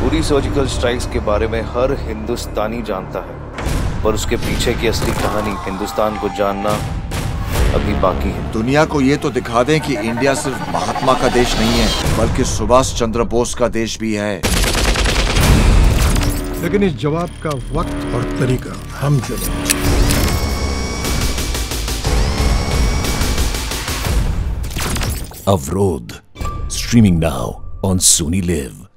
Uri surgical strikes के बारे में हर हिंदुस्तानी जानता है, पर उसके पीछे की असली कहानी हिंदुस्तान को जानना अभी बाकी है। दुनिया को ये तो दिखा दें कि इंडिया सिर्फ महात्मा का देश नहीं है, बल्कि सुभाष चंद्र बोस का देश भी है। लेकिन इस जवाब का वक्त और तरीका हम चुनें। अवरोध, streaming now on Sony Live.